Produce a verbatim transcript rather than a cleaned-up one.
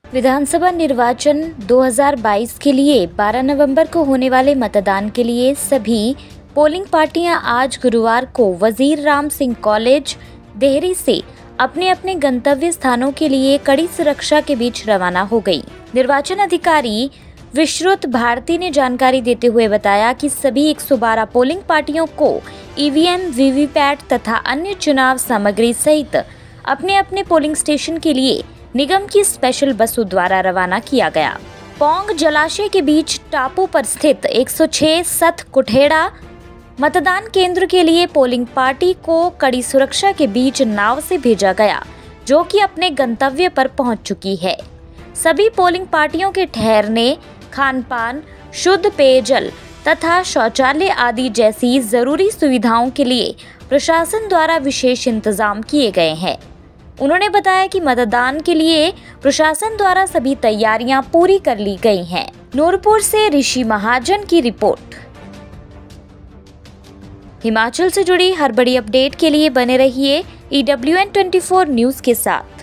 विधानसभा निर्वाचन दो हज़ार बाईस के लिए बारह नवंबर को होने वाले मतदान के लिए सभी पोलिंग पार्टियां आज गुरुवार को वजीर राम सिंह कॉलेज देहरी से अपने अपने गंतव्य स्थानों के लिए कड़ी सुरक्षा के बीच रवाना हो गई। निर्वाचन अधिकारी विश्रुत भारती ने जानकारी देते हुए बताया कि सभी एक सौ बारह पोलिंग पार्टियों को ईवीएम, वीवीपैट तथा अन्य चुनाव सामग्री सहित अपने अपने पोलिंग स्टेशन के लिए निगम की स्पेशल बसों द्वारा रवाना किया गया। पौंग जलाशय के बीच टापू पर स्थित एक सौ छह सत कुठेड़ा मतदान केंद्र के लिए पोलिंग पार्टी को कड़ी सुरक्षा के बीच नाव से भेजा गया, जो कि अपने गंतव्य पर पहुंच चुकी है। सभी पोलिंग पार्टियों के ठहरने, खान पान, शुद्ध पेयजल तथा शौचालय आदि जैसी जरूरी सुविधाओं के लिए प्रशासन द्वारा विशेष इंतजाम किए गए हैं। उन्होंने बताया कि मतदान के लिए प्रशासन द्वारा सभी तैयारियां पूरी कर ली गई हैं। नूरपुर से ऋषि महाजन की रिपोर्ट। हिमाचल से जुड़ी हर बड़ी अपडेट के लिए बने रहिए ई डब्ल्यू एन चौबीस न्यूज़ के साथ।